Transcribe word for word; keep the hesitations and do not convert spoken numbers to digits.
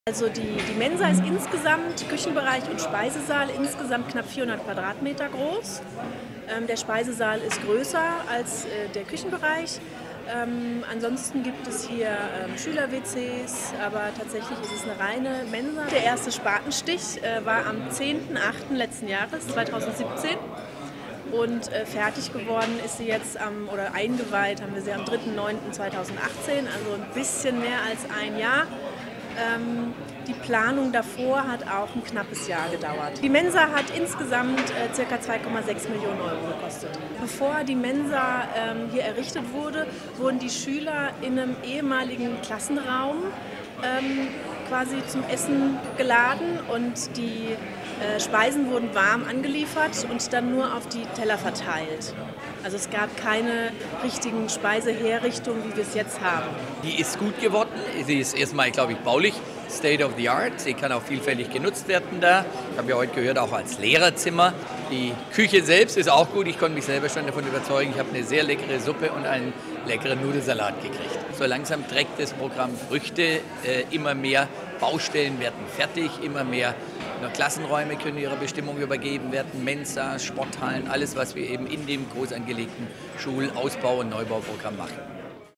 Also die, die Mensa ist insgesamt, Küchenbereich und Speisesaal, insgesamt knapp vierhundert Quadratmeter groß. Ähm, der Speisesaal ist größer als äh, der Küchenbereich. Ähm, ansonsten gibt es hier ähm, Schüler-W Cs, aber tatsächlich ist es eine reine Mensa. Der erste Spatenstich äh, war am zehnten achten letzten Jahres, zweitausendsiebzehn. Und äh, fertig geworden ist sie jetzt am, oder eingeweiht haben wir sie am dritten neunten zweitausendachtzehn, also ein bisschen mehr als ein Jahr. Ähm, die Planung davor hat auch ein knappes Jahr gedauert. Die Mensa hat insgesamt äh, ca. zwei Komma sechs Millionen Euro gekostet. Bevor die Mensa ähm, hier errichtet wurde, wurden die Schüler in einem ehemaligen Klassenraum ähm, quasi zum Essen geladen und die äh, Speisen wurden warm angeliefert und dann nur auf die Teller verteilt. Also es gab keine richtigen Speiseherrichtungen, wie wir es jetzt haben. Die ist gut geworden. Sie ist erstmal, glaube ich, baulich State of the Art. Sie kann auch vielfältig genutzt werden da. Ich habe ja heute gehört, auch als Lehrerzimmer. Die Küche selbst ist auch gut. Ich konnte mich selber schon davon überzeugen. Ich habe eine sehr leckere Suppe und einen leckeren Nudelsalat gekriegt. So langsam trägt das Programm Früchte. Äh, immer mehr Baustellen werden fertig, immer mehr Klassenräume können ihrer Bestimmung übergeben werden, Mensa, Sporthallen, alles, was wir eben in dem groß angelegten Schulausbau- und Neubauprogramm machen.